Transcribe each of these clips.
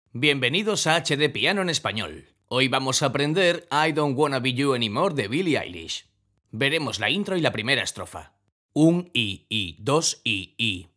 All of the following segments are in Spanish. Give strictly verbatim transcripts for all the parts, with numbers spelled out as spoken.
Bienvenidos a H D Piano en español. Hoy vamos a aprender I Don't Wanna Be You Anymore de Billie Eilish. Veremos la intro y la primera estrofa. Un I, I, dos I, I.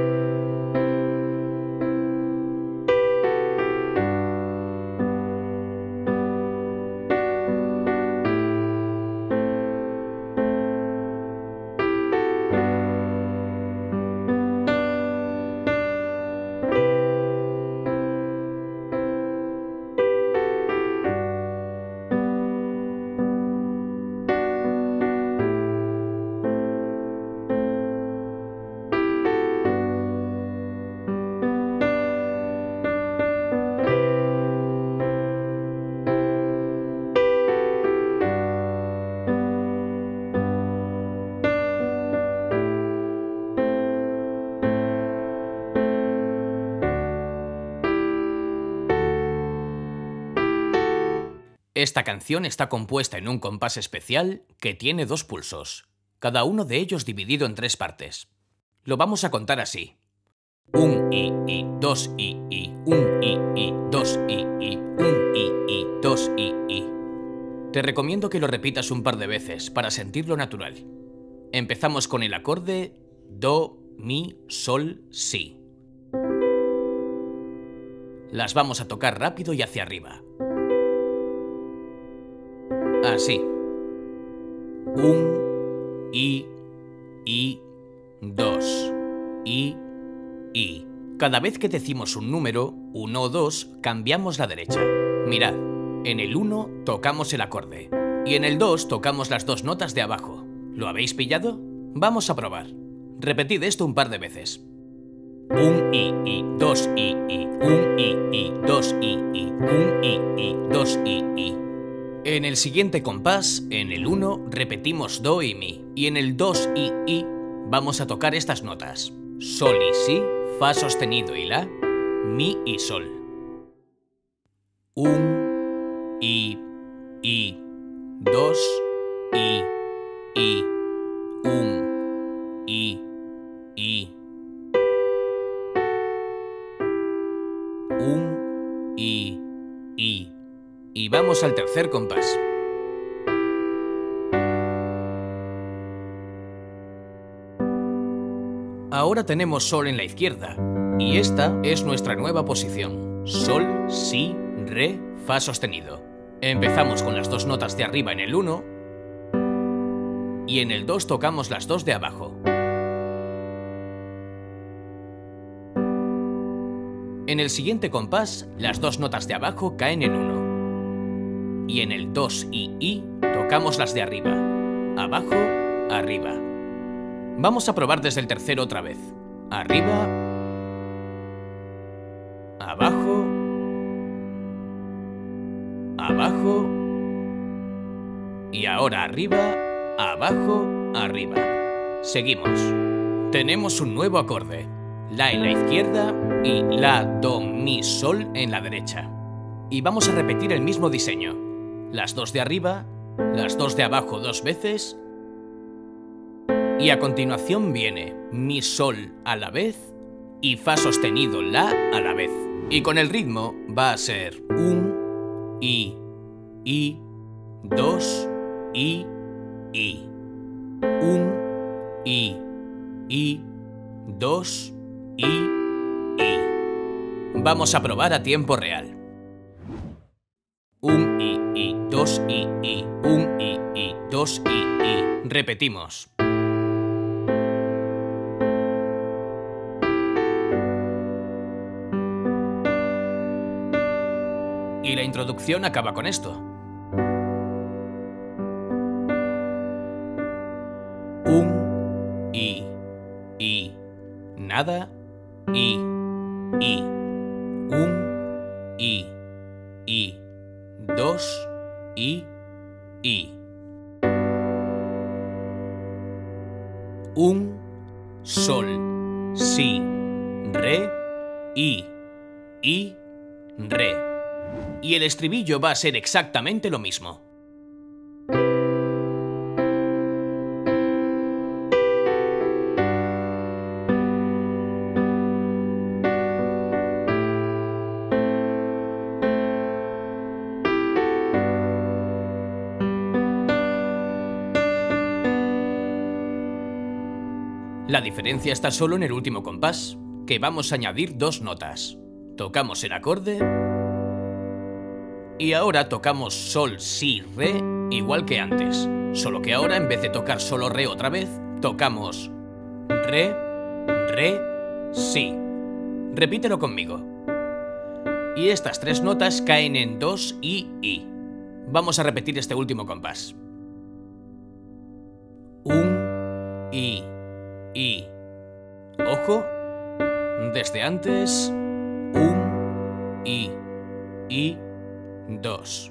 Esta canción está compuesta en un compás especial que tiene dos pulsos, cada uno de ellos dividido en tres partes. Lo vamos a contar así. Un I, I, dos I, I, un I, I, dos I, I, un I, I, dos I, I. Te recomiendo que lo repitas un par de veces para sentirlo natural. Empezamos con el acorde Do, Mi, Sol, Si. Las vamos a tocar rápido y hacia arriba. Así. Un, I, I, dos, I, I. Cada vez que decimos un número, uno o dos, cambiamos la derecha. Mirad, en el uno tocamos el acorde y en el dos tocamos las dos notas de abajo. ¿Lo habéis pillado? Vamos a probar. Repetid esto un par de veces. Un I, I, dos I, I, un I, I, dos I, I, un I, I, dos I, I. En el siguiente compás, en el uno, repetimos Do y Mi, y en el dos y I vamos a tocar estas notas: Sol y Si, Fa sostenido y La, Mi y Sol. Un, I, I, dos, I, I, un, I, I, un, I, I. Y vamos al tercer compás. Ahora tenemos Sol en la izquierda, y esta es nuestra nueva posición. Sol, Si, Re, Fa sostenido. Empezamos con las dos notas de arriba en el uno, y en el dos tocamos las dos de abajo. En el siguiente compás, las dos notas de abajo caen en uno. Y en el dos y I tocamos las de arriba. Abajo, arriba. Vamos a probar desde el tercero otra vez. Arriba, abajo, abajo, y ahora arriba, abajo, arriba. Seguimos. Tenemos un nuevo acorde. La en la izquierda y La, Do, Mi, Sol en la derecha. Y vamos a repetir el mismo diseño. Las dos de arriba, las dos de abajo dos veces, y a continuación viene Mi, Sol a la vez y Fa sostenido, La a la vez. Y con el ritmo va a ser un, I, I, dos, I, I. Un, I, I, dos, I, I. Vamos a probar a tiempo real. Un I, I, dos I, I, un I, I, dos I, I. Repetimos. Y la introducción acaba con esto. Un, I, I, nada, I, I. Un, I, I. Dos, I, I. Un, Sol, Si, Re, I, I, Re. Y el estribillo va a ser exactamente lo mismo. La diferencia está solo en el último compás, que vamos a añadir dos notas. Tocamos el acorde y ahora tocamos sol, si, re, igual que antes. Solo que ahora, en vez de tocar solo re otra vez, tocamos re, re, si. Repítelo conmigo. Y estas tres notas caen en dos y i. Vamos a repetir este último compás. Un, i, i. Ojo. Desde antes. Un, i, i, dos.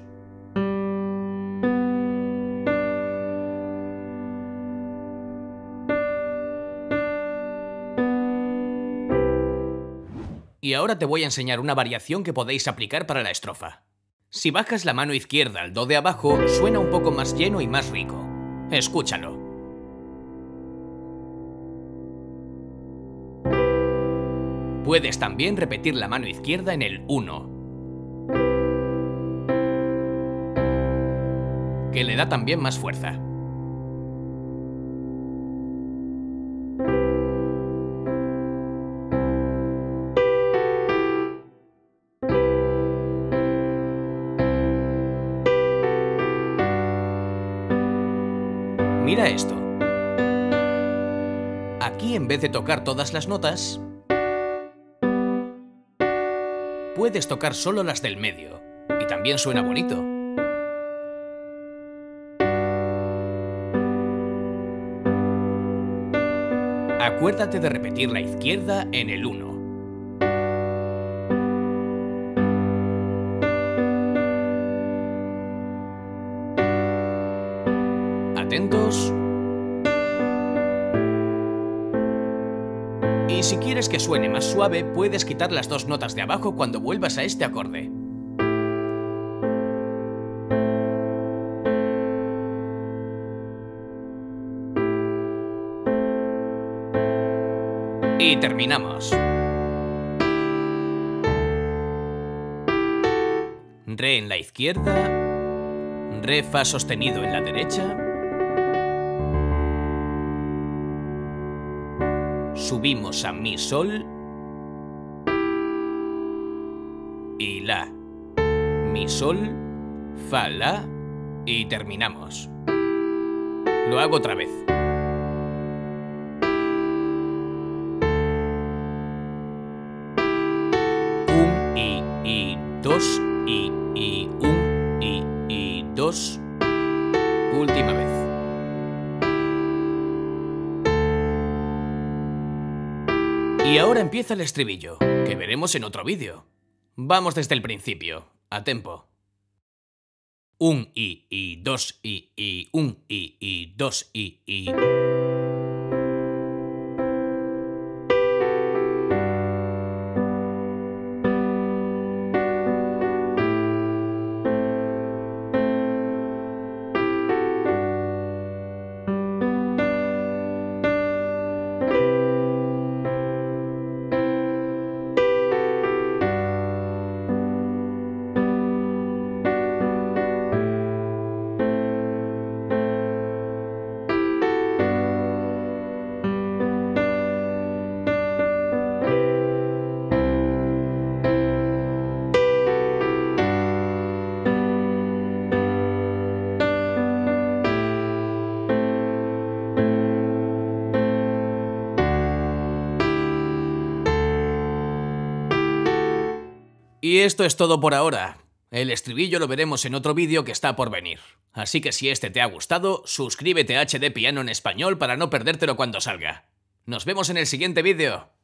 Y ahora te voy a enseñar una variación que podéis aplicar para la estrofa. Si bajas la mano izquierda al do de abajo, suena un poco más lleno y más rico. Escúchalo. Puedes también repetir la mano izquierda en el uno, que le da también más fuerza. Mira esto. Aquí, en vez de tocar todas las notas, puedes tocar solo las del medio, y también suena bonito. Acuérdate de repetir la izquierda en el uno. Atentos. Y si quieres que suene más suave, puedes quitar las dos notas de abajo cuando vuelvas a este acorde. Y terminamos. Re en la izquierda, re, fa sostenido en la derecha, subimos a mi, sol y la, mi, sol, fa, la y terminamos. Lo hago otra vez. Un, i, i, dos, i, i, un, i, i, dos. Última vez. Y ahora empieza el estribillo, que veremos en otro vídeo. Vamos desde el principio, a tempo. Un, i, i, dos, i, i, un, i, i, dos, i, i. Y esto es todo por ahora. El estribillo lo veremos en otro vídeo que está por venir. Así que si este te ha gustado, suscríbete a H D Piano en Español para no perdértelo cuando salga. ¡Nos vemos en el siguiente vídeo!